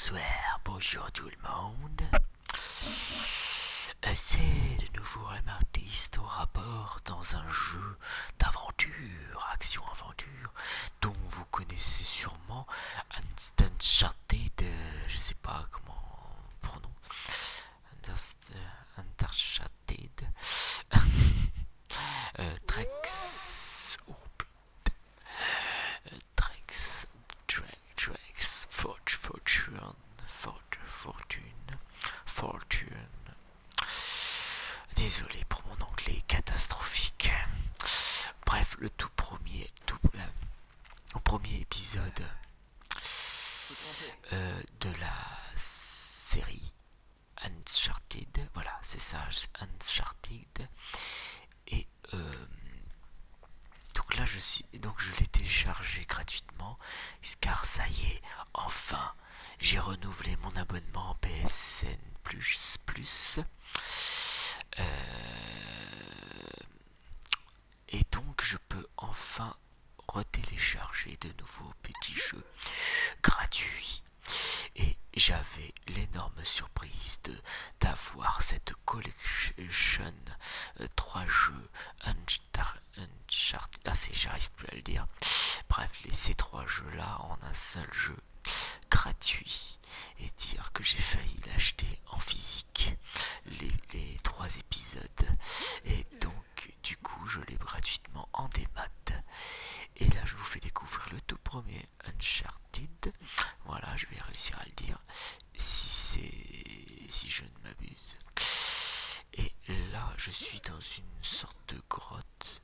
bonsoir, bonjour tout le monde. C'est de nouveau un artiste au rapport dans un jeu d'aventure, action-aventure, dont vous connaissez sûrement Uncharted, je sais pas comment on prononce, Uncharted, Trex, oh putain, Trex, Trex, Fortune. Désolé pour mon anglais catastrophique. Bref, le premier épisode de la série Uncharted. Voilà, c'est ça, Uncharted. Et donc là, je l'ai téléchargé gratuitement, car ça y est, enfin, j'ai renouvelé mon abonnement PSN Plus. Et donc je peux enfin retélécharger de nouveaux petits jeux gratuits. Et j'avais l'énorme surprise d'avoir cette collection 3 jeux Uncharted. J'arrive plus à le dire. Bref, ces 3 jeux là en un seul jeu gratuit. Et dire que j'ai failli l'acheter en physique, les 3 épisodes. Et donc du coup je l'ai gratuitement en démat. Et là je vous fais découvrir le tout premier Uncharted. Voilà, je vais réussir à le dire si je ne m'abuse. Et là je suis dans une sorte de grotte.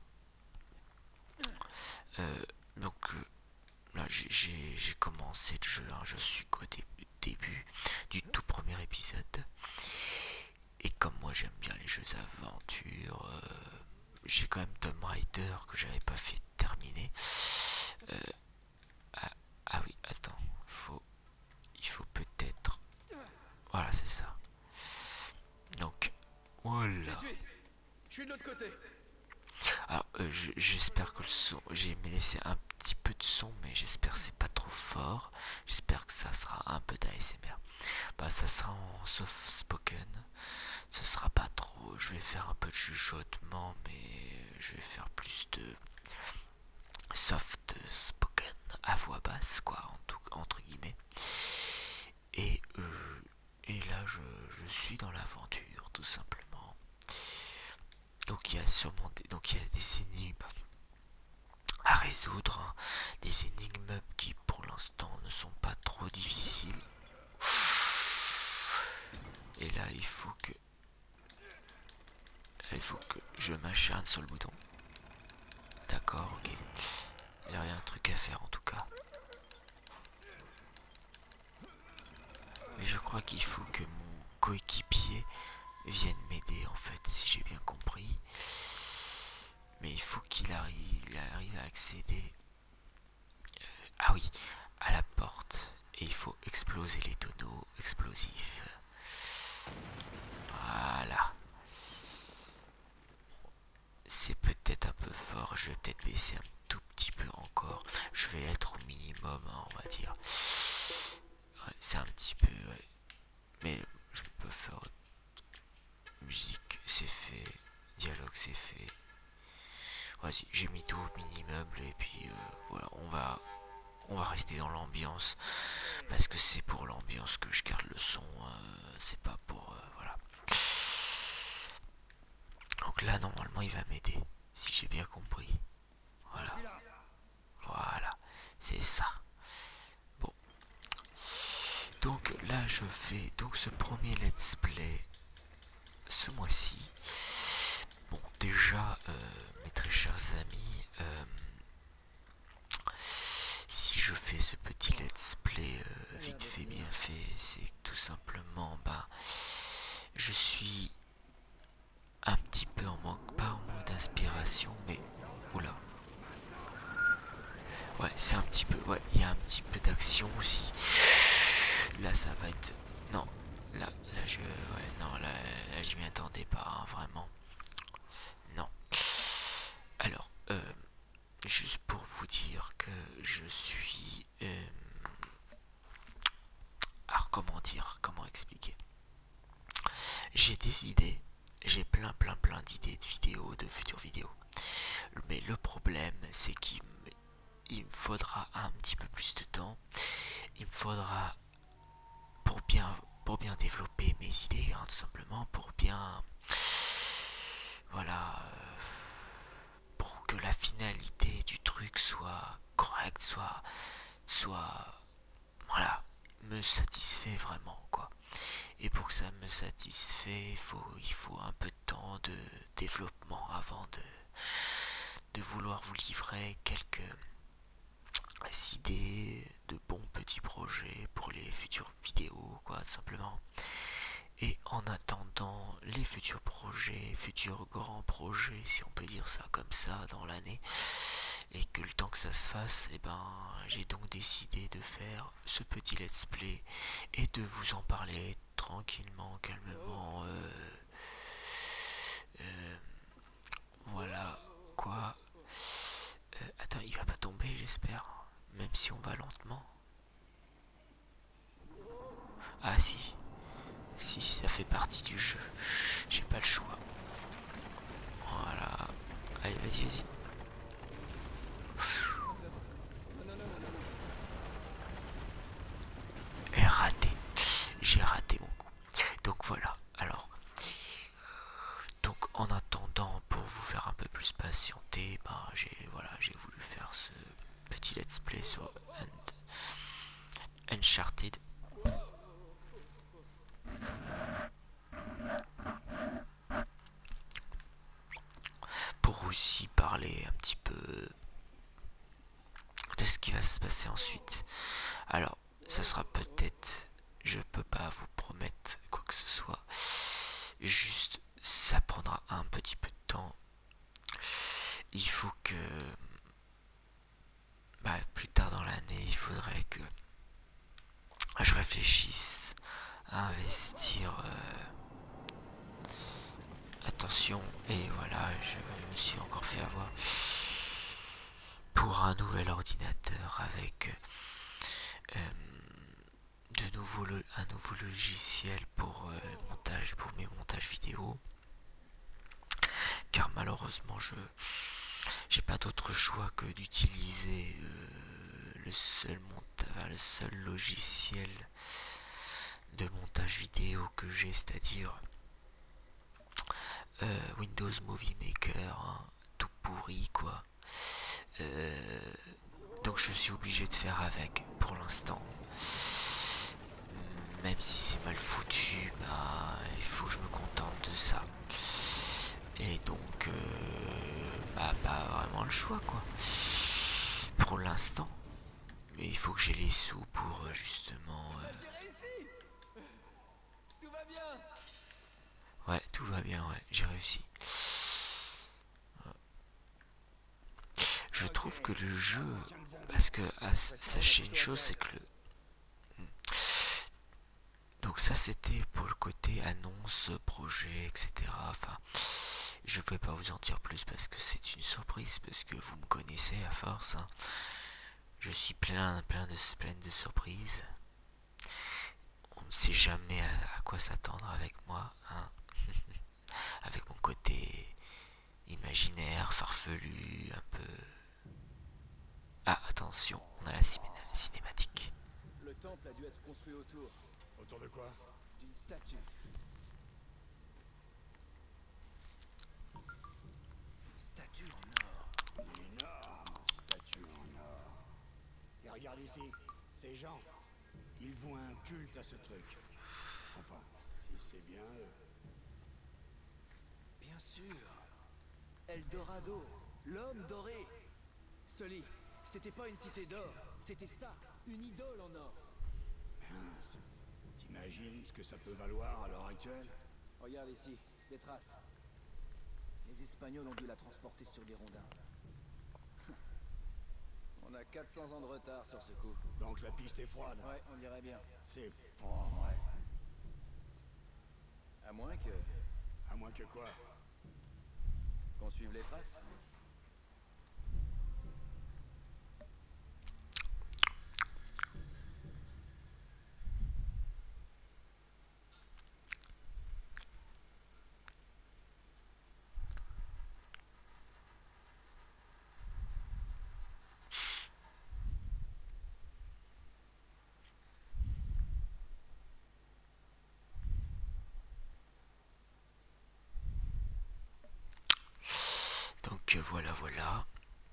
Là j'ai commencé le jeu, hein, je suis qu'au début du tout premier épisode. Et comme moi j'aime bien les jeux d'aventure, j'ai quand même Tomb Raider que j'avais pas fait terminer. Ah oui, attends, il faut peut-être. Voilà, c'est ça. Donc, voilà. Je suis de l'autre côté. Alors, j'espère que le son. J'ai laissé un petit peu de son, mais j'espère que c'est pas trop fort. J'espère que ça sera un peu d'ASMR. Bah, ça sera en soft spoken. Ce sera pas trop. Je vais faire un peu de chuchotement, mais je vais faire plus de soft spoken à voix basse, quoi, entre guillemets. Et, là, je suis dans l'aventure, tout simplement. Donc il y a des énigmes à résoudre, hein. Des énigmes qui pour l'instant ne sont pas trop difficiles. Et là il faut que je m'acharne sur le bouton. D'accord, ok. Il y a rien de truc à faire en tout cas. Mais je crois qu'il faut que mon coéquipier vienne m'aider en fait, si j'ai bien compris. Mais il faut qu'il arrive à accéder, ah oui, à la porte. Et il faut exploser les tonneaux explosifs. Voilà. C'est peut-être un peu fort, je vais peut-être baisser un tout petit peu encore. Je vais être au minimum, hein, on va dire. Ouais, c'est un petit peu, ouais. Mais je peux faire musique, c'est fait. Dialogue, c'est fait. Vas-y, j'ai mis tout au minimum et puis voilà, on va rester dans l'ambiance parce que c'est pour l'ambiance que je garde le son, c'est pas pour voilà. Donc là normalement il va m'aider si j'ai bien compris. Voilà, voilà, c'est ça. Bon, donc là je fais donc ce premier let's play ce mois-ci. Bon déjà mes très chers amis, si je fais ce petit let's play vite fait bien fait, c'est tout simplement je suis un petit peu en manque, pas en manque d'inspiration, mais oula, ouais, c'est un petit peu, ouais, il y a un petit peu d'action aussi. Là, ça va être, non, non, là, je m'y attendais pas, hein, vraiment, non. Alors, juste pour vous dire que je suis, alors comment dire, comment expliquer. J'ai des idées, j'ai plein d'idées de vidéos, de futures vidéos. Mais le problème, c'est qu'il me faudra un petit peu plus de temps. Il me faudra pour bien développer mes idées, hein, tout simplement, pour bien, voilà, pour que la finalité du truc soit correcte, soit, voilà, me satisfait vraiment, quoi. Et pour que ça me satisfait, il faut un peu de temps de développement avant de vouloir vous livrer quelques idées de bons petits projets pour les futures vidéos, quoi, tout simplement. Et en attendant les futurs projets, futurs grands projets, si on peut dire ça comme ça, dans l'année, et que le temps que ça se fasse, et ben, j'ai donc décidé de faire ce petit let's play et de vous en parler tranquillement, calmement. Voilà, quoi. Attends, il va pas tomber, j'espère. Même si on va lentement. Ah si, si, ça fait partie du jeu. J'ai pas le choix. Voilà. Allez, vas-y. Et raté. J'ai raté mon coup. Donc voilà. Alors, donc en attendant, pour vous faire un peu plus patienter, ben j'ai voulu faire ce petit let's play sur Uncharted. Pour aussi parler un petit peu de ce qui va se passer ensuite. Alors, ça sera peut-être, je peux pas vous promettre quoi que ce soit, juste ça prendra un petit peu de temps. Il faut que, plus tard dans l'année, il faudrait que je réfléchisse à investir attention. Et voilà, je me suis encore fait avoir pour un nouvel ordinateur avec un nouveau logiciel pour pour mes montages vidéo, car malheureusement je j'ai pas d'autre choix que d'utiliser le seul logiciel de montage vidéo que j'ai, c'est-à-dire Windows Movie Maker, hein, tout pourri quoi. Donc je suis obligé de faire avec pour l'instant. Même si c'est mal foutu, il faut que je me contente de ça. Et donc, pas vraiment le choix, quoi. Pour l'instant. Mais il faut que j'ai les sous pour justement. J'ai réussi. Tout va bien. Ouais, tout va bien, ouais, j'ai réussi. Je trouve que le jeu. Parce que, sachez une chose, c'est que le. Donc, ça, c'était pour le côté annonce, projet, etc. Enfin, je ne vais pas vous en dire plus parce que c'est une surprise, parce que vous me connaissez à force, hein. Je suis pleine de surprises. On ne sait jamais à quoi s'attendre avec moi, hein. Avec mon côté imaginaire, farfelu, un peu. Ah, attention, on a la cinématique. Le temple a dû être construit autour Autour de quoi? d'une statue. Une statue en or. Une énorme statue en or. Et regarde ici, ces gens, ils vouent un culte à ce truc. Enfin, si c'est bien eux. Bien sûr. Eldorado, l'homme doré. Sully, c'était pas une cité d'or, c'était ça, une idole en or. Mince. T'imagines ce que ça peut valoir à l'heure actuelle? Regarde ici, des traces. Les Espagnols ont dû la transporter sur des rondins. On a 400 ans de retard sur ce coup. Donc la piste est froide. Ouais, on dirait bien. C'est pas vrai. À moins que... À moins que quoi? qu'on suive les traces. Donc voilà, voilà.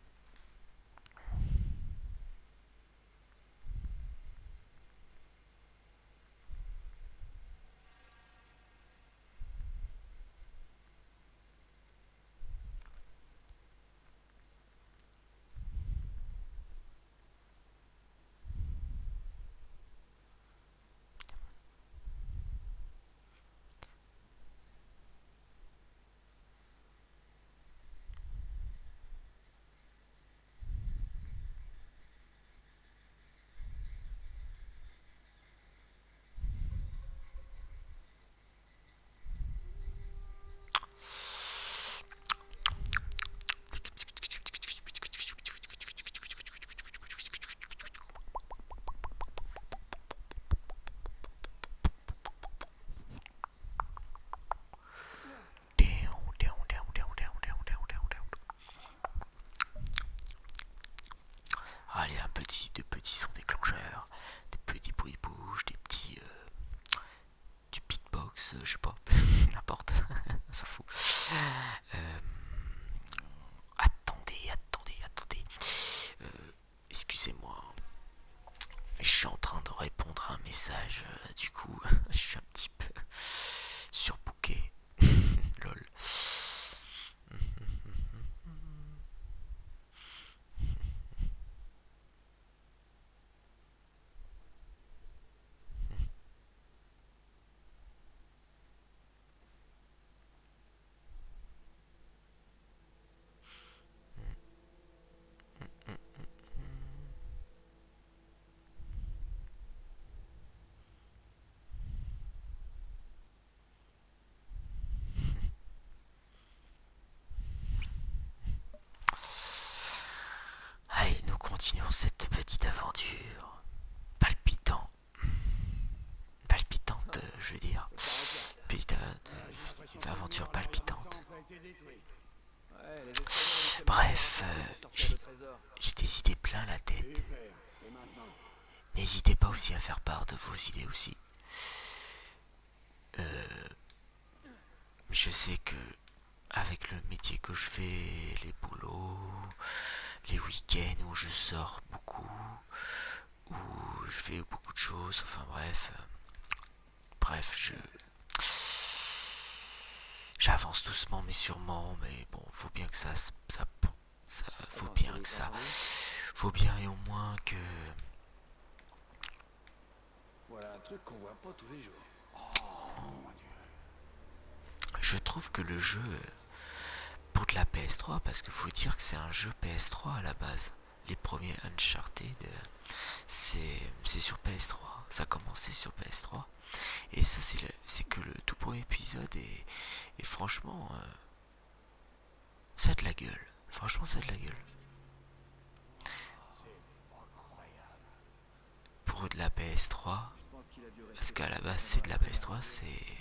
Allez, des petits sons déclencheurs, des petits bruits de bouche, des petits du beatbox, je sais pas, n'importe, on s'en fout. Euh, attendez. Excusez-moi, je suis en train de répondre à un message, du coup, je suis un petit peu surbooké. Lol. Allez, nous continuons cette petite aventure palpitante, je veux dire, petite aventure palpitante. Ouais, les Espagnols ont fait Bref, marrer leur pour sortir le trésor. j'ai des idées plein la tête. Super. Et maintenant? N'hésitez pas aussi à faire part de vos idées aussi. Je sais que avec le métier que je fais, les boulots, les week-ends où je sors beaucoup, où je fais beaucoup de choses, enfin bref, j'avance doucement mais sûrement, mais bon, faut bien que faut Attends, bien Sully, que t'as ça, entendu? faut bien et au moins que Voilà un truc qu'on voit pas tous les jours. je trouve que le jeu pour de la PS3, parce qu'il faut dire que c'est un jeu PS3 à la base. Les premiers Uncharted, c'est sur PS3. Ça a commencé sur PS3. Et ça, c'est que le tout premier épisode. Et franchement, ça a de la gueule. Franchement, ça a de la gueule. Pour de la PS3, Je pense qu'il a dû parce rester qu'à la coincé base, c'est pendant de un la moment PS3, à c'est. rigoler.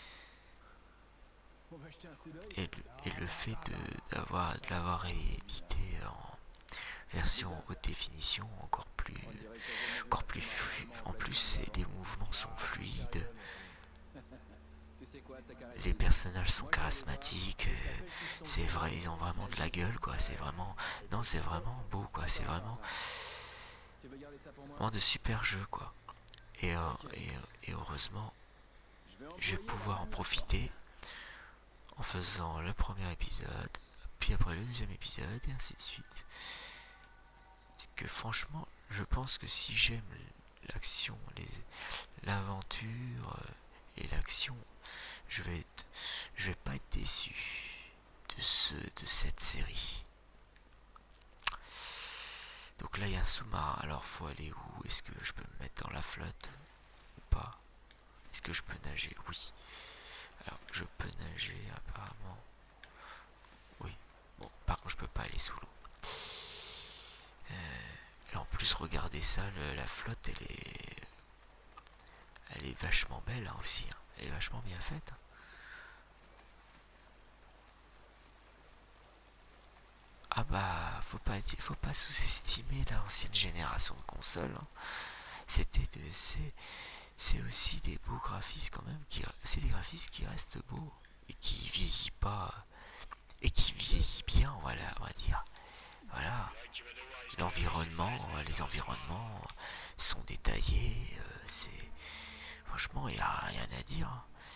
On va jeter un coup d'œil. Et le fait de l'avoir réédité en version haute définition, On dirait qu'il a jamais vu encore un plus scénario fluide. en En pleine plus, forme les avant. mouvements sont fluides, Tu sais quoi, t'as qu'à rester les ici. personnages sont Moi, je vais aller voir, charismatiques, et je t'appelle si je tombe c'est sur vrai, Sully. ils ont vraiment de la Vas-y. gueule, quoi. C'est vraiment, non, c'est vraiment beau, quoi. C'est vraiment, Attends. Tu veux garder ça pour moi? vraiment de super jeux, quoi. Et, euh, Ok. et, et heureusement, Je vais je vais employer la pouvoir en manière profiter forte. en faisant le premier épisode, puis après le deuxième épisode, et ainsi de suite. Parce que franchement, je pense que si j'aime l'action, l'aventure et l'action, je vais être, je vais pas être déçu de cette série. Donc là, il y a un sous-marin. Alors, faut aller où? Est-ce que je peux me mettre dans la flotte ou pas? Est-ce que je peux nager? Oui. Alors, je peux nager apparemment. Oui. Bon, par contre, je peux pas aller sous l'eau. Et en plus, regardez ça, la flotte, elle est vachement belle hein, aussi. Hein. Elle est vachement bien faite. Ah bah, faut pas sous-estimer l'ancienne génération de consoles. Hein. C'était de, c'est aussi des beaux graphismes quand même. C'est des graphismes qui restent beaux et qui vieillissent pas et qui vieillit bien, voilà, on va dire. Voilà, l'environnement, les environnements sont détaillés, c'est franchement il n'y a rien à dire.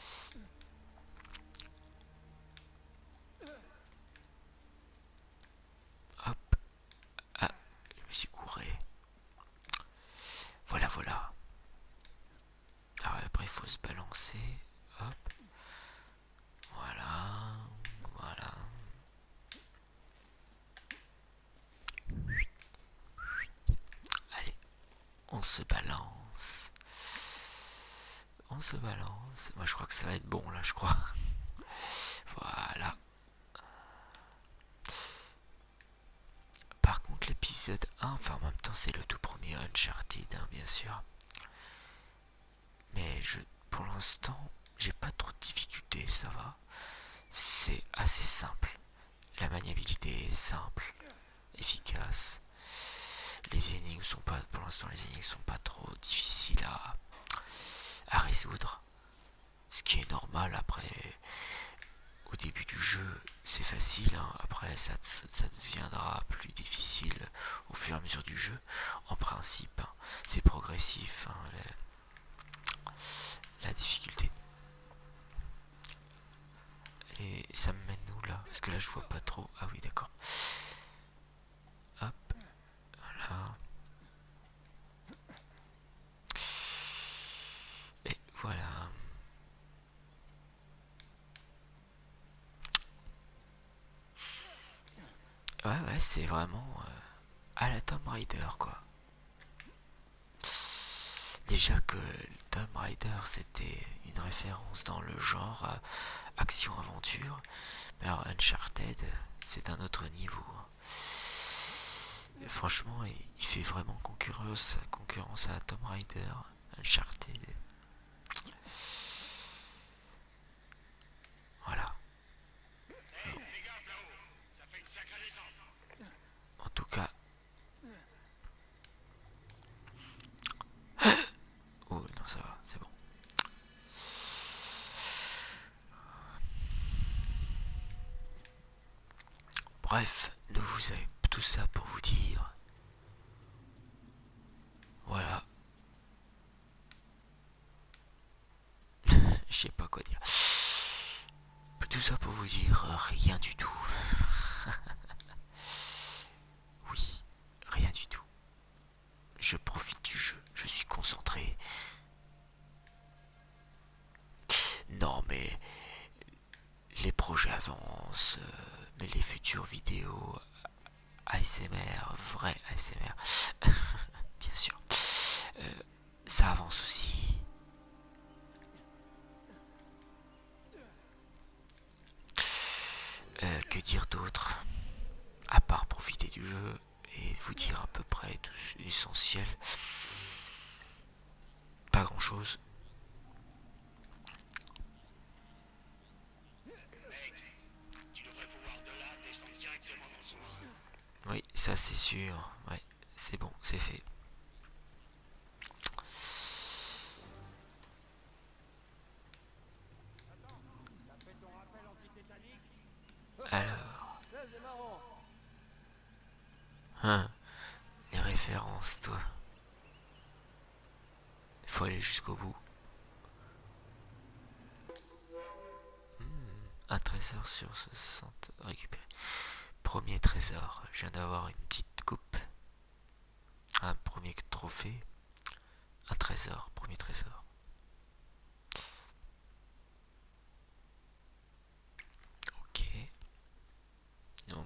Hop, ah, je me suis couré. Voilà, voilà. Alors après il faut se balancer. Hop, voilà, voilà. Allez, on se balance. On se balance. Moi je crois que ça va être bon là, je crois. Voilà. Par contre l'épisode 1, enfin en même temps c'est le tout premier Uncharted, hein, bien sûr. Mais pour l'instant, j'ai pas trop de difficultés, ça va. C'est assez simple. La maniabilité est simple, efficace. Les énigmes sont pas, pour l'instant, les énigmes sont pas trop difficiles à résoudre. Ce qui est normal après. Au début du jeu, c'est facile. Hein. Après, ça deviendra plus difficile au fur et à mesure du jeu. En principe, hein, c'est progressif. Hein, la difficulté. Et ça me mène où là? Parce que là je vois pas trop. Ah oui d'accord. Hop, voilà. Et voilà. Ouais c'est vraiment à la Tomb Raider quoi. Déjà que Tomb Raider c'était une référence dans le genre action-aventure. Mais alors Uncharted c'est un autre niveau. Et franchement il fait vraiment concurrence à Tomb Raider. Uncharted. Voilà. En tout cas. Oh non ça va, c'est bon. Bref, nous vous avez tout ça pour vous dire. Voilà. Je sais pas quoi dire. Tout ça pour vous dire rien du tout. Oui, rien du tout. Je profite du jeu, je suis concentré. Non mais les projets avancent, mais les futures vidéos ASMR, vrai ASMR, bien sûr, ça avance aussi. Que dire d'autre? À part profiter du jeu et vous dire à peu près tout l'essentiel. Pas grand chose. Oui, ça c'est sûr. Ouais, c'est bon, c'est fait. Alors, C'est marrant. hein, les références, toi. Il faut aller jusqu'au bout. Un trésor sur 60 récupéré. Premier trésor. Je viens d'avoir une petite coupe. Un premier trophée. Un trésor. Premier trésor. Ok. Non.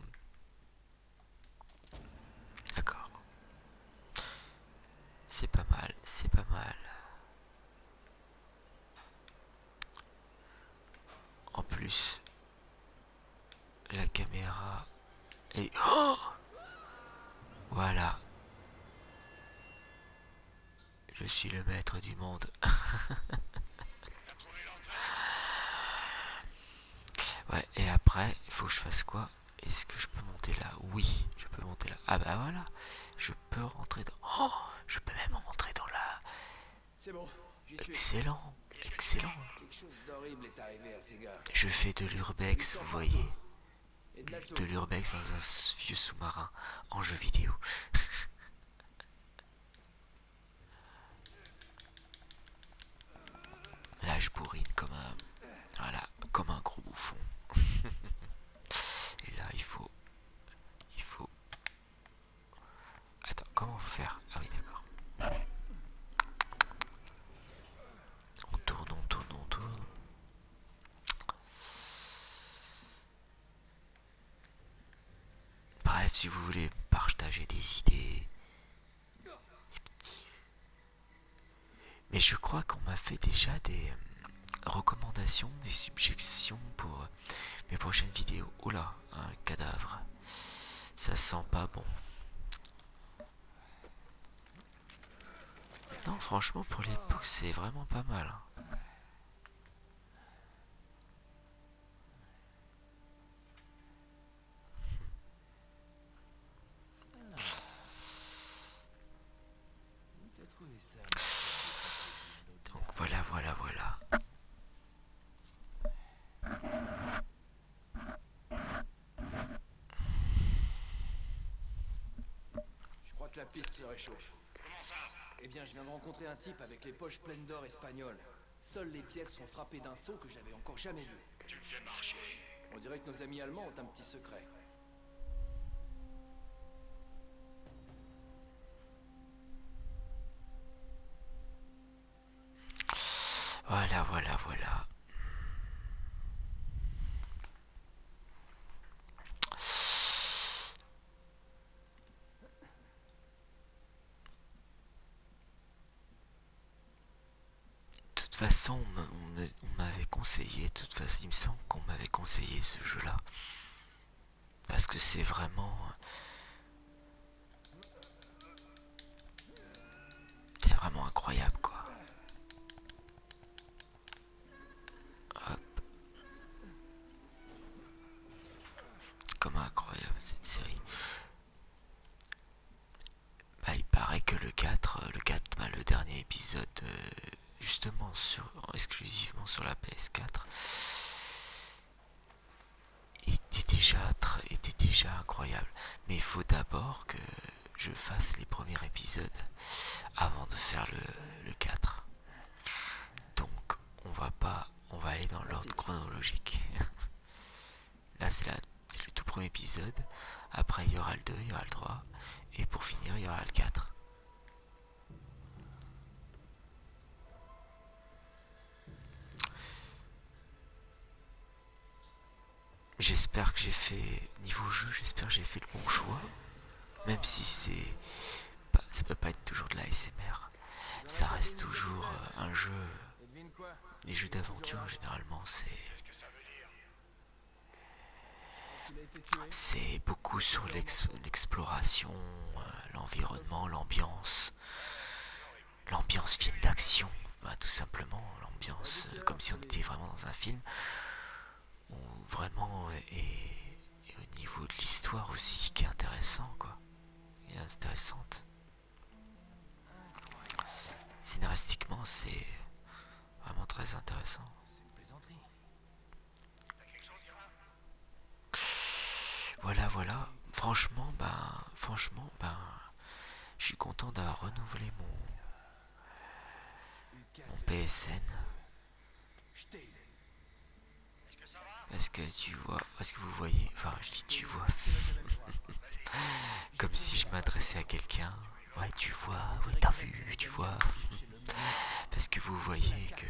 D'accord. C'est pas mal. C'est pas mal. En plus, la caméra est... Oh, voilà. Je suis le maître du monde. Ouais, et après, il faut que je fasse quoi? Est-ce que je peux monter là? Oui, je peux monter là. Ah bah voilà, je peux rentrer dans... Oh, je peux même rentrer dans la... C'est bon, j'y suis. Excellent, excellent. Quelque chose d'horrible est arrivé à ces gars. Je fais de l'urbex, vous voyez. Et de l'assaut. de l'urbex dans un vieux sous-marin en jeu vidéo. Là, je bourrine comme un, voilà, comme un gros bouffon. Et là, il faut. Attends, comment on va faire? Ah oui, d'accord. On tourne, on tourne, on tourne. Bref, si vous voulez partager des idées. Mais je crois qu'on m'a fait déjà des recommandations, des suggestions pour mes prochaines vidéos. Oula, un cadavre. Ça sent pas bon. Non, franchement, pour l'époque, c'est vraiment pas mal. T'as trouvé ça, ma tête de Donc voilà, voilà, voilà. Je crois que la piste se réchauffe. Eh bien, je viens de rencontrer un type avec les poches pleines d'or espagnoles. Seules les pièces sont frappées d'un sceau que j'avais encore jamais vu. Tu le fais marcher. On dirait que nos amis allemands ont un petit secret. Voilà, voilà, voilà. De toute façon, on m'avait conseillé, de toute façon, il me semble qu'on m'avait conseillé ce jeu-là. Parce que c'est vraiment... C'est vraiment incroyable, quoi. Hop. Comment incroyable cette série. Bah, il paraît que le dernier épisode, justement, exclusivement sur la PS4, était déjà incroyable. Mais il faut d'abord que je fasse les premiers épisodes avant de faire le 4. Donc, on va aller dans l'ordre chronologique. Là, c'est le tout premier épisode. Après, il y aura le 2, il y aura le 3. Et pour finir, il y aura le 4. J'espère que j'ai fait, niveau jeu, j'espère que j'ai fait le bon choix. Même si ça peut pas être toujours de la SMR. Ça reste toujours un jeu. Et devine quoi? Les jeux d'aventure, généralement, Il a été tué. c'est beaucoup sur l'exploration, l'environnement, l'ambiance film d'action, bah, tout simplement l'ambiance, comme si on était vraiment dans un film, ou vraiment et au niveau de l'histoire aussi qui est intéressant, quoi, qui est intéressante. Scénaristiquement, c'est vraiment très intéressant. C'est une plaisanterie. Voilà, voilà. Franchement, je suis content d'avoir renouvelé mon PSN. Parce que tu vois, parce que vous voyez, enfin, je dis tu vois, comme si je m'adressais à quelqu'un. Ouais, tu vois, ouais, t'as vu, tu vois. Parce que vous voyez que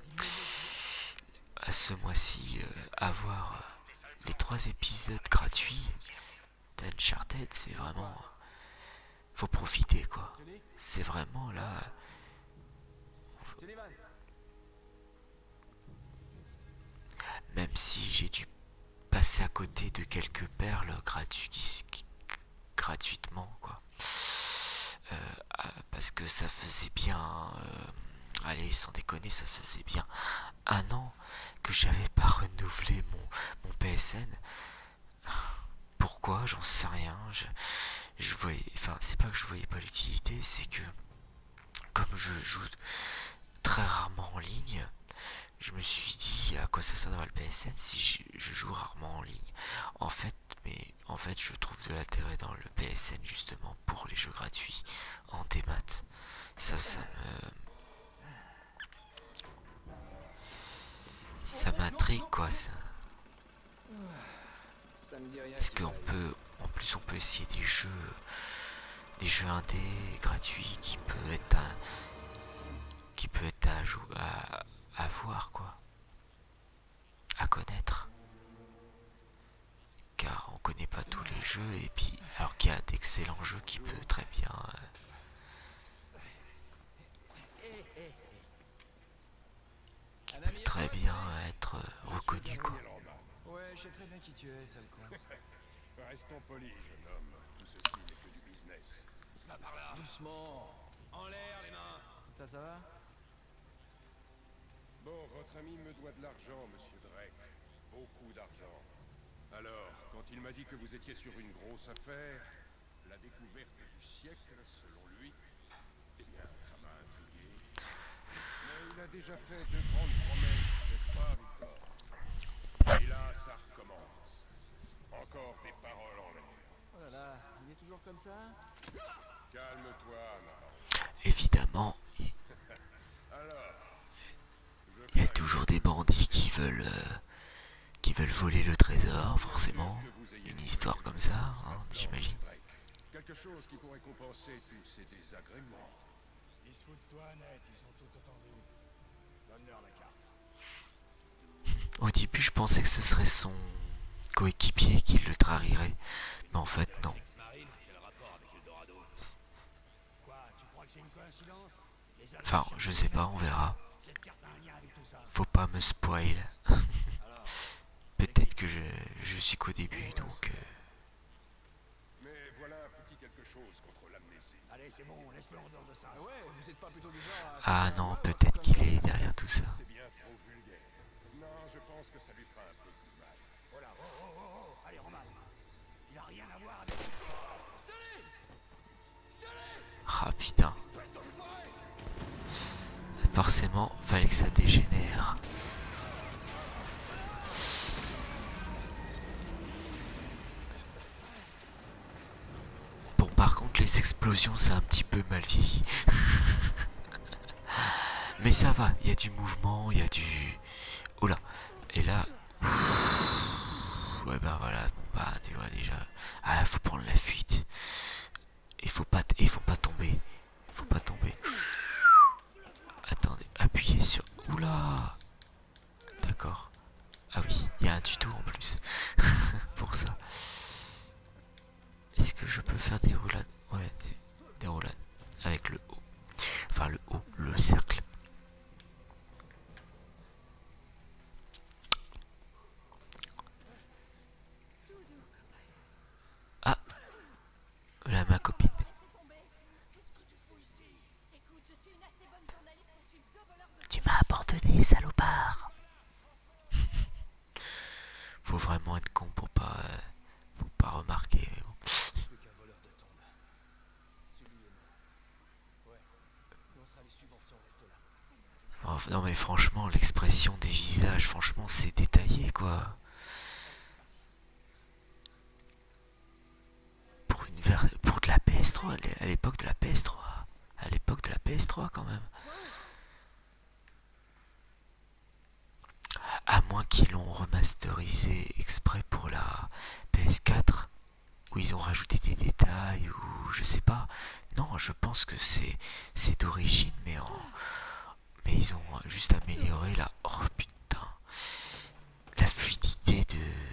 à ce mois-ci, avoir les 3 épisodes gratuits d'Uncharted, c'est vraiment, faut profiter, quoi. C'est vraiment là. Sullivan. Même si j'ai dû passer à côté de quelques perles gratuitement, quoi. Parce que ça faisait bien, allez, sans déconner, ça faisait bien 1 an que j'avais pas renouvelé mon PSN. Pourquoi? J'en sais rien. Je voyais, enfin, c'est pas que je voyais pas l'utilité, c'est que comme je joue très rarement en ligne, je me suis dit à quoi ça sert d'avoir le PSN si je joue rarement en ligne. En fait, je trouve de l'intérêt dans le PSN justement pour les jeux gratuits en démat. Ça m'intrigue quoi ça. Ça me dit rien Parce qui qu'en en plus on peut essayer des jeux indés gratuits qui peut être à voir quoi, à connaître. Car on connaît pas tous les jeux et puis alors qu'il y a d'excellents jeux qui peuvent très bien Un ami à très toi, bien Sully? être reconnus quoi. Ouais, je sais très bien qui tu es, sale con. Restons polis, jeune homme. Tout ceci n'est que du business. Va par là. Doucement. En l'air, les mains. Ça va? Bon, votre ami me doit de l'argent, monsieur Drake. Beaucoup d'argent. Alors, quand il m'a dit que vous étiez sur une grosse affaire, la découverte du siècle, selon lui, eh bien, ça m'a intrigué. Mais il a déjà fait de grandes promesses, n'est-ce pas, Victor? Et là, ça recommence. Encore des paroles en l'air. Oh là là, il est toujours comme ça? Calme-toi, Navarro. Évidemment, Alors, il y a toujours des bandits qui veulent voler le trésor, forcément. Une histoire comme ça, hein, j'imagine. quelque chose qui pourrait compenser tous ces désagréments. Ils se foutent de toi, net, ils sont tout entendus. Donne-leur la carte. Au début, je pensais que ce serait son coéquipier qui le trahirait, mais en fait, non. Ex-marine, quel rapport avec Eldorado? Quoi, tu crois que c'est une coïncidence? Les Allemands Enfin, cherchent je sais pas, on verra. cette carte a un lien avec tout ça. Faut pas me spoil. Alors, Peut-être que je suis qu'au début, donc... Mais voilà un petit quelque chose contre l'amnésie. allez, c'est bon, laisse-le en dehors de ça. Ah ouais, vous êtes pas plutôt du genre à... Ah non, peut-être qu'il est derrière tout ça. C'est bien trop vulgaire. Non, je pense que ça lui fera un peu plus mal. Voilà, oh, allez, Roman. Il a rien à voir avec... Sully! Sully! Ah putain, Espèce d'enfoiré! forcément, fallait que ça dégénère. Bon, par contre, les explosions, c'est un petit peu mal vieilli. Mais ça va, il y a du mouvement, il y a du... Oh là, et là... Ouais ben voilà, bah tu vois déjà... Ah, faut prendre la fuite. Il faut pas tomber. Il faut pas tomber. Attendez, appuyez sur... Oula! D'accord. Ah oui, il y a un tuto en plus. Pour ça. Est-ce que je peux faire des roulades? Ouais, des roulades. Avec le haut. Enfin le haut, le cercle. Ah! Là ma copine. Tu m'as abandonné, salopard! Faut vraiment être con pour pas remarquer. Bon. Plus qu'un voleur de tombe. Sully est mort. Ouais. Mais on sera les suivants si on reste là. Oh, non mais franchement, l'expression des visages, franchement, c'est détaillé quoi. Pour de la PS3, à l'époque de la PS3. À l'époque de la PS3 quand même. À moins qu'ils l'ont remasterisé exprès pour la PS4, où ils ont rajouté des détails, ou je sais pas. Non, je pense que c'est d'origine, mais ils ont juste amélioré la... Oh putain. La fluidité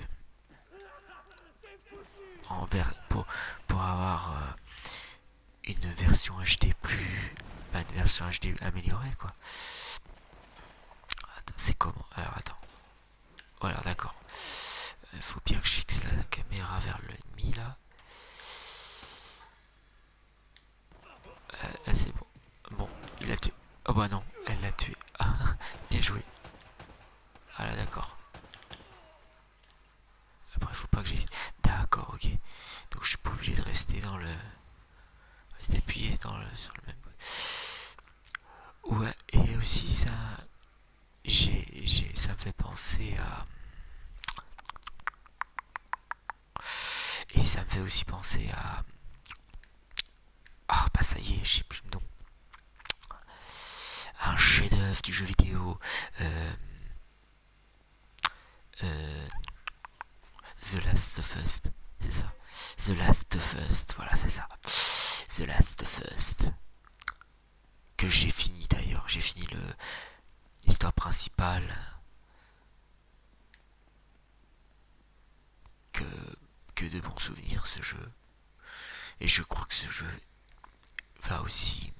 pour avoir une version HD une version HD améliorée quoi. Attends, c'est comment? Alors attends. Voilà, d'accord. Il faut bien que je fixe la caméra vers l'ennemi là. Là c'est bon. Bon, il l'a tué. Oh bah non, elle l'a tué. Ah, bien joué. Ah là d'accord. Après faut pas que j'hésite. D'accord, ok. Donc je suis pas obligé de rester dans le... Rester appuyé sur le même... Ouais, et aussi ça... J'ai aussi pensé à... Ah bah ça y est, je sais plus le nom. Un chef-d'œuvre du jeu vidéo. Euh, The Last of Us, c'est ça. The Last of Us, voilà, c'est ça. The Last of Us. Que j'ai fini d'ailleurs. J'ai fini l'histoire principale. Que, que de bons souvenirs ce jeu. Et je crois que ce jeu va aussi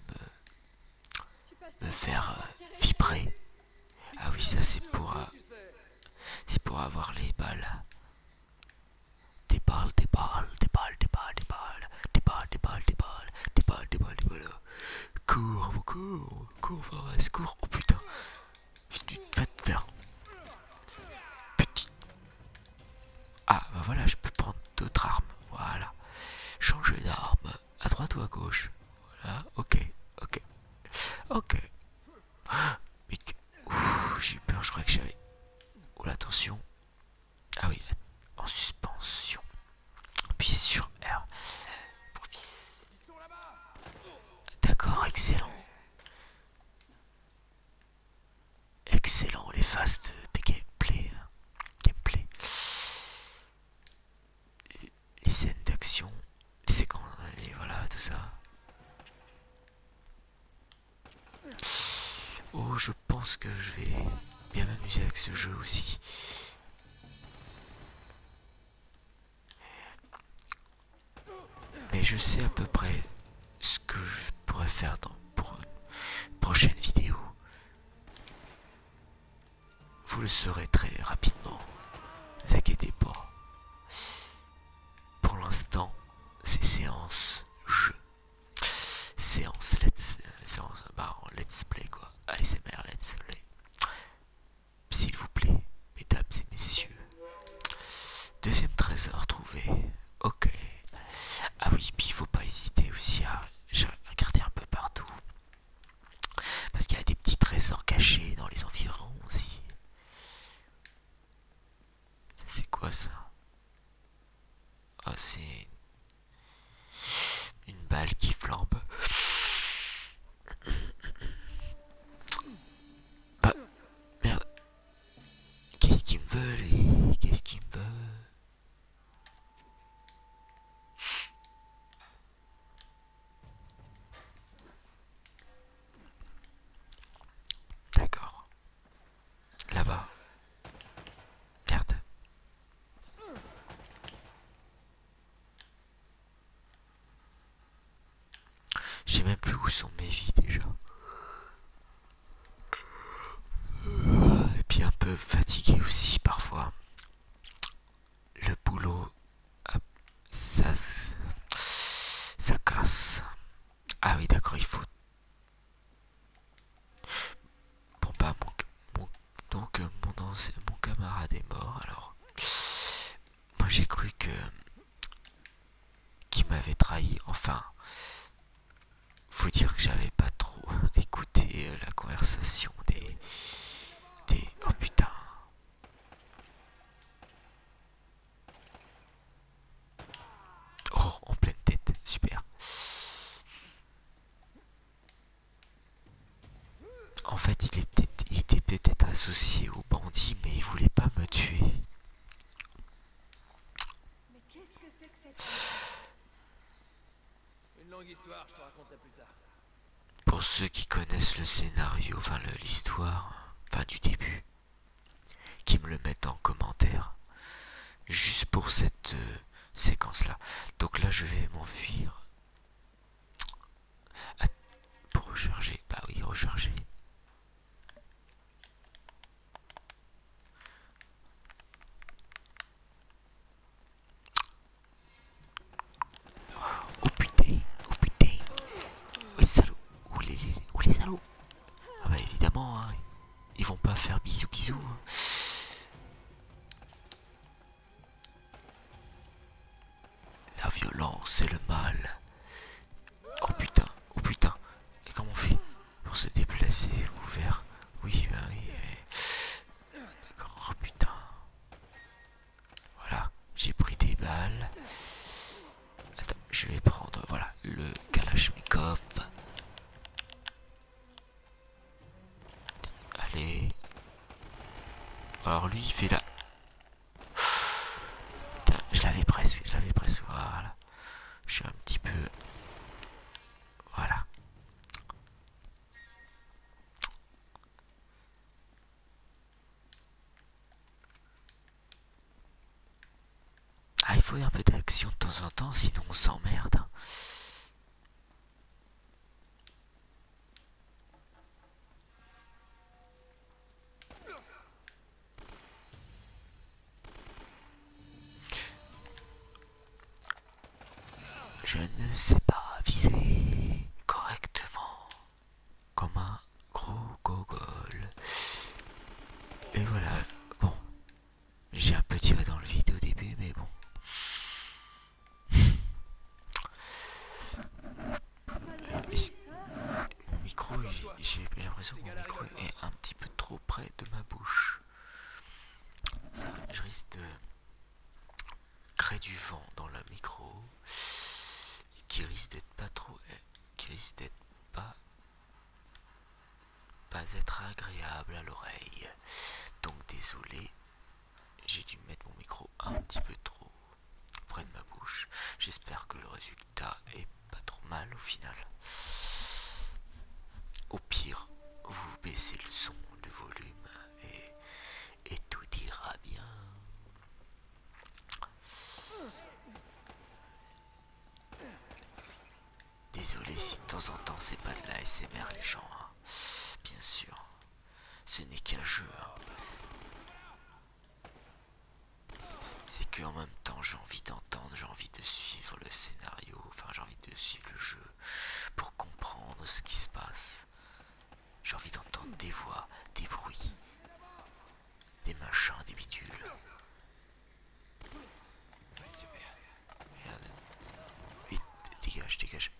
me faire vibrer. Ah oui, ça c'est pour avoir les balles. Des balles, des balles, des balles, des balles, des balles, des balles, des balles, des balles, des balles, des balles, des balles. Cours, cours, cours, Forrest, cours. Oh putain. Va te faire. Petit. Ah bah voilà, je peux prendre d'autres armes. Voilà. Changer d'arme. À droite ou à gauche. Voilà, ok, ok. Ok. Mais j'ai eu peur, je crois que j'avais... Oh l'attention. Ah oui, en suspension. Puis sur R. D'accord, excellent. Excellent, les phases de gameplay. Gameplay. Les scènes d'action. Les séquences. Et voilà, tout ça. Oh, je pense que je vais bien m'amuser avec ce jeu aussi. Mais je sais à peu près ce que je pourrais faire pour une prochaine vidéo. Vous le saurez très rapidement. Ne vous inquiétez pas. Pour l'instant, c'est séance jeu. Séance let's play quoi. ASMR let's play. S'il vous plaît, mesdames et messieurs. Deuxième trésor trouvé. Ok. Ah oui, puis il faut pas hésiter aussi à regarder un peu partout. Parce qu'il y a des petits trésors cachés dans les environs aussi. C'est quoi ça? Ah, c'est une balle qui flambe. Ah, merde. Qu'est-ce qu'il me veut, lui? Qu'est-ce qu'il me veut? D'accord. Là-bas. Merde. Je sais même plus où sont mes vies déjà. Et puis un peu fatigué aussi parfois. Le boulot, ça casse. Ah oui d'accord, il faut... Bon bah mon camarade est mort alors. Moi j'ai cru qu'il m'avait trahi. Enfin, faut dire que j'avais pas trop écouté la conversation des... Oh putain. Oh, en pleine tête, super. En fait, il était peut-être associé aux bandits, mais il voulait pas me tuer. Mais qu'est-ce que c'est que cette... Une longue histoire, je te raconterai plus tard. Pour ceux qui connaissent le scénario, enfin l'histoire, enfin du début, qui me le mettent en commentaire, juste pour cette séquence-là. Donc là, je vais m'enfuir. Pour recharger, bah oui, recharger. Oh putain, oh putain. Oh salaud, oh les salauds. Ah bah évidemment, hein, ils vont pas faire bisous bisous. Hein. La violence, c'est le mal. Oh putain, oh putain. Et comment on fait pour se déplacer ouvert? Oui, bah oui. D'accord, oh putain. Voilà, j'ai pris des balles. je vais prendre, voilà, le Kalachnikov. Allez. Alors lui, il fait la... Putain, je l'avais presque, voilà. Je suis un petit peu... Voilà. Ah, il faut un peu d'action de temps en temps, sinon on s'emmerde. Hein. Je ne sais pas viser correctement, comme un gros gogol. Et voilà, bon, j'ai un peu tiré dans le vide au début, mais bon. Mon micro, j'ai l'impression que mon micro est un petit peu trop près de ma bouche. Ça, je risque de créer du vent dans le micro, qui risque d'être pas trop, qui risque d'être pas être agréable à l'oreille. Donc désolé, j'ai dû mettre mon micro un petit peu trop près de ma bouche. J'espère que le résultat est pas trop mal au final. Au pire, vous baissez le son, le volume et tout ira bien. Désolé si de temps en temps c'est pas de la ASMR les gens, hein. Bien sûr, ce n'est qu'un jeu. Hein. C'est que en même temps j'ai envie d'entendre, j'ai envie de suivre le scénario, enfin j'ai envie de suivre le jeu pour comprendre ce qui se passe. J'ai envie d'entendre des voix, des bruits, des machins, des bidules. Merde. Vite, dégage, dégage.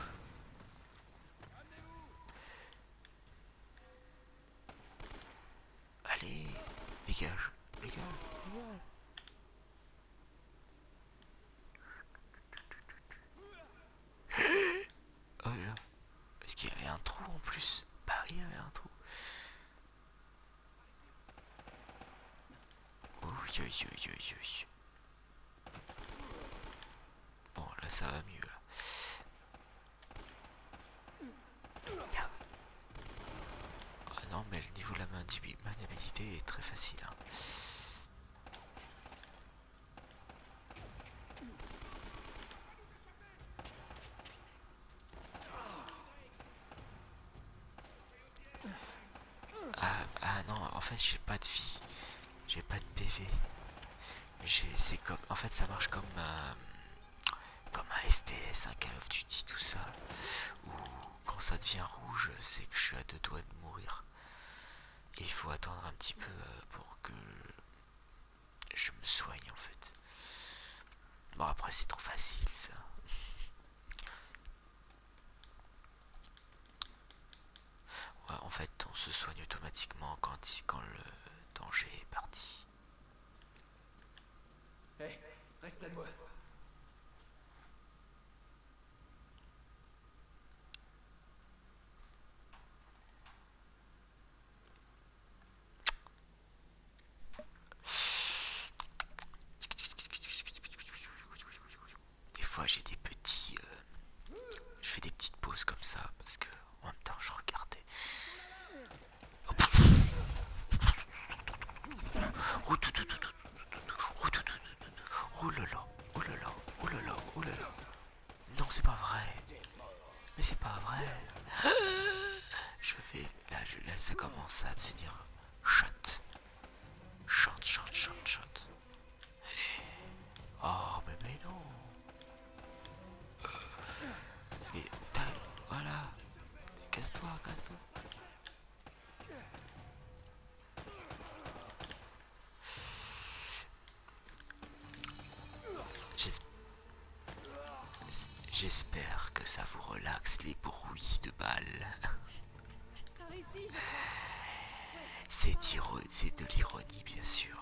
Allez, dégage, dégage, dégage. Oh là, est-ce qu'il y avait un trou en plus? Bah oui, il y avait un trou. Oui. Bon, là ça va mieux. Là. Merde. Ah non, mais le niveau de la maniabilité est très facile. Hein. Ah non, en fait j'ai pas de vie. J'ai pas de PV. C'est comme... En fait ça marche comme un FPS, un Call of Duty, tout ça. Où quand ça devient rouge, c'est que je suis à 2 doigts de mourir. Et il faut attendre un petit peu pour que je me soigne en fait. Bon après c'est trop facile ça. Ouais, en fait on se soigne automatiquement quand le danger est parti. Hé, reste près de moi. Des fois j'ai des petits... je fais des petites pauses comme ça parce que en même temps je regardais. Oh là là, oh là là, oh là là, oh là là. Non, c'est pas vrai. Mais c'est pas vrai. Je vais... Là, ça commence à devenir shot. Shot. Oh, mais non. Mais voilà. Casse-toi. J'espère que ça vous relaxe les bruits de balles. Par ici, je C'est de l'ironie, bien sûr.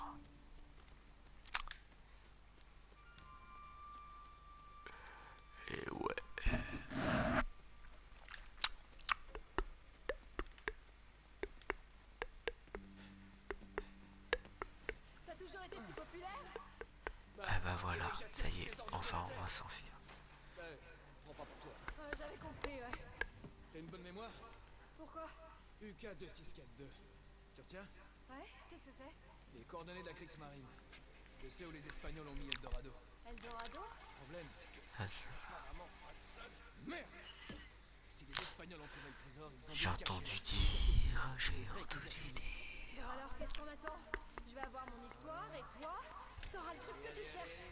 vocabulaire? Ah bah voilà, ça y est, enfin on va s'enfuir. Prends pas pour toi. J'avais compris, ouais. T'as une bonne mémoire? Pourquoi? UK 2642. Tu retiens? Ouais, qu'est-ce que c'est? Les coordonnées de la Kriegsmarine. Je sais où les Espagnols ont mis Eldorado. Eldorado? Le problème, c'est que Ah, apparemment pas de sol. Merde! Si les Espagnols ont trouvé le trésor, ils ont dû j'ai le cacher entendu là. dire, j'ai entendu dire. Bon alors, qu'est-ce qu'on attend? Je vais avoir mon histoire et toi, t'auras le truc que tu cherches.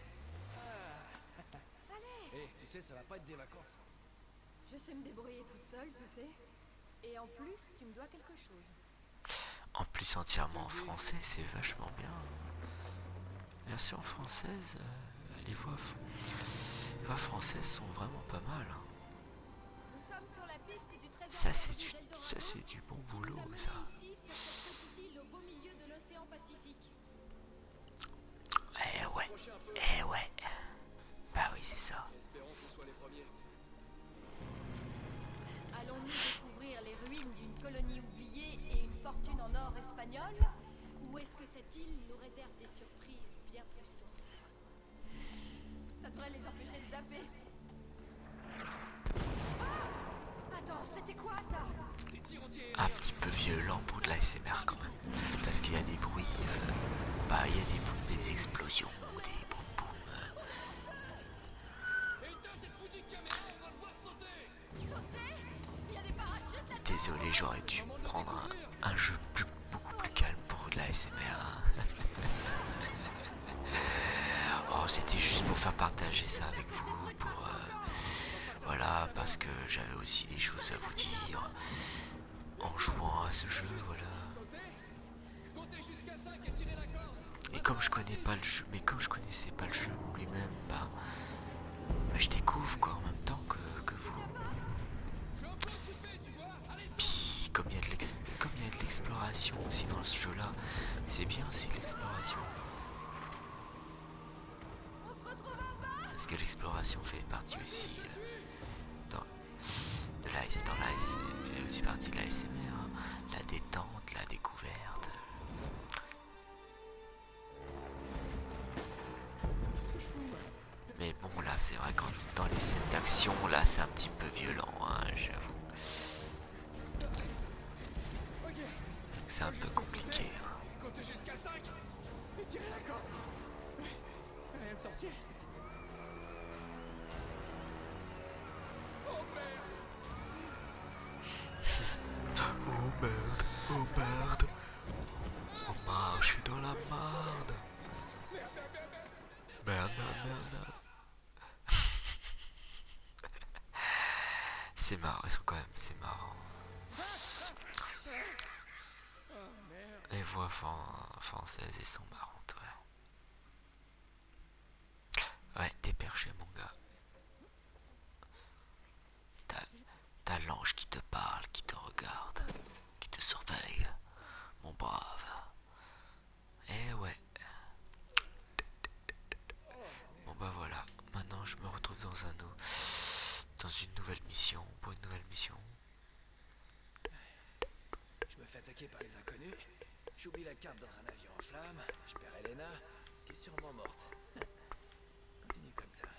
Allez, Eh, tu sais, ça va pas être des vacances. je sais me débrouiller toute seule, tu sais. Et en plus, tu me dois quelque chose. En plus entièrement en français, c'est vachement bien. Version française, les voix françaises sont vraiment pas mal. Hein. Nous sommes sur la piste du trésor Ça perdu d'Eldorado. c'est du bon Qui nous boulot a menés ça. ici sur cette petite île au beau milieu de l'océan Pacifique. Eh ouais, Approchez un peu. eh ouais. Bah oui c'est ça. Espérons qu'on soit les premiers. Allons-nous découvrir les ruines d'une colonie oubliée et une fortune en or espagnol? Ou est-ce que cette île nous réserve des surprises bien plus sombres? Ça devrait les empêcher de zapper. Ah! Attends, c'était quoi ça? Des tirs anti-aériens. Un petit peu violent pour de la SMR quand même. Parce qu'il y a des bruits, bah il y a des explosions, des boum boum. Éteins cette foutue caméra, on va le voir sauter. Sauter? Il y a des parachutes là-dedans? Désolé, j'aurais dû prendre un jeu beaucoup plus calme pour de la SMR. Hein. Oh, c'était juste pour faire partager ça avec vous, pour voilà, parce que j'avais aussi des choses à vous dire en jouant à ce jeu, voilà. Sauter? Comptez jusqu'à 5 et tirez la corde. Et comme je connais pas le jeu, mais comme je connaissais pas le jeu lui-même, bah je découvre quoi en même temps que vous. Je suis un peu occupé, tu vois. Allez, saute. Puis comme il y a de l'exploration aussi dans ce jeu-là, c'est bien aussi l'exploration. On se retrouve en bas? Parce que l'exploration fait partie aussi dans fait aussi partie de la SMR, hein. La détente, la découverte. Mais bon là c'est vrai quand dans les scènes d'action là c'est un petit peu violent, hein, j'avoue. C'est un peu compliqué. Hein. Comptez jusqu'à 5 et tirez la corde. Rien de sorcier. Oh merde. Oh merde, oh merde. On marche dans la marde. Merde. C'est marrant, ils sont quand même, c'est marrant. Les voix françaises, elles sont marrantes, ouais. Ouais, t'es perché, mon gars. T'as l'ange qui te parle, qui te regarde, qui te surveille, mon brave. Eh ouais. Bon bah voilà, maintenant je me retrouve dans une nouvelle mission, pour une nouvelle mission. Je me fais attaquer par les inconnus. J'oublie la carte dans un avion en flammes. Je perds Elena, qui est sûrement morte. Continue comme ça.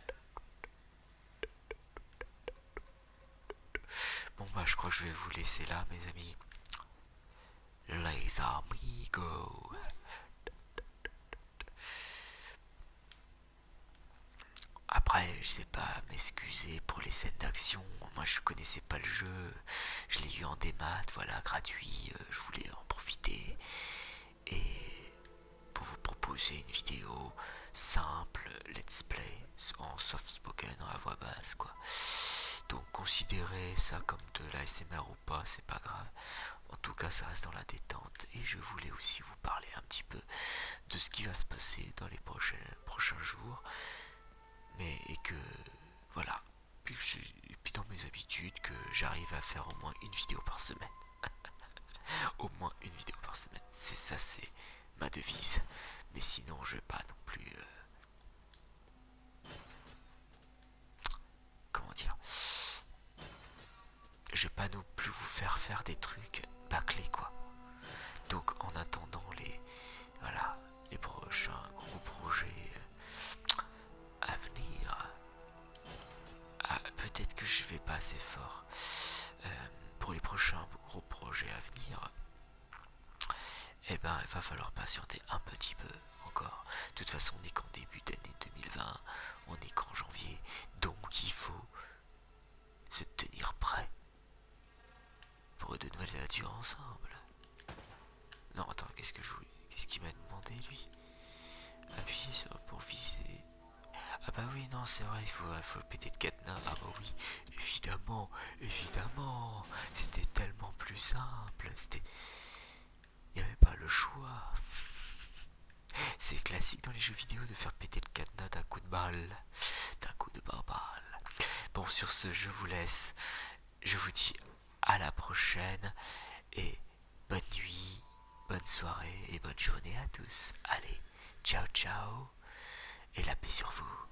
Bon bah je crois que je vais vous laisser là mes amis. Les amigos. Après je sais pas m'excuser pour les scènes d'action. Moi je connaissais pas le jeu. Je l'ai eu en démat, voilà, gratuit. Je voulais en profiter. Et pour vous proposer une vidéo simple, let's play, en soft spoken, à voix basse quoi. Donc considérez ça comme de l'ASMR ou pas, c'est pas grave. En tout cas ça reste dans la détente. Et je voulais aussi vous parler un petit peu de ce qui va se passer dans les prochains jours. Mais et que voilà. Et puis dans mes habitudes que j'arrive à faire au moins une vidéo par semaine. Au moins une vidéo par semaine. C'est ça, c'est ma devise. Mais sinon je vais pas non plus comment dire, je vais pas non plus vous faire des trucs bâclés quoi. Donc en attendant les prochains gros projets que je vais pas assez fort. Pour les prochains gros projets à venir, eh ben, il va falloir patienter un petit peu encore. De toute façon, on n'est qu'en début d'année 2020, on est qu'en janvier, donc il faut se tenir prêt pour de nouvelles aventures ensemble. Non, attends, qu'est-ce qu'il m'a demandé, lui? Appuyer sur pour viser. Ah bah oui, non, c'est vrai, il faut péter le cadenas. Ah bah oui, évidemment, évidemment. C'était tellement plus simple. Il n'y avait pas le choix. C'est classique dans les jeux vidéo de faire péter le cadenas d'un coup de balle. D'un coup de balle. Bon, sur ce, je vous laisse. Je vous dis à la prochaine. Et bonne nuit, bonne soirée et bonne journée à tous. Allez, ciao ciao. Et la paix sur vous.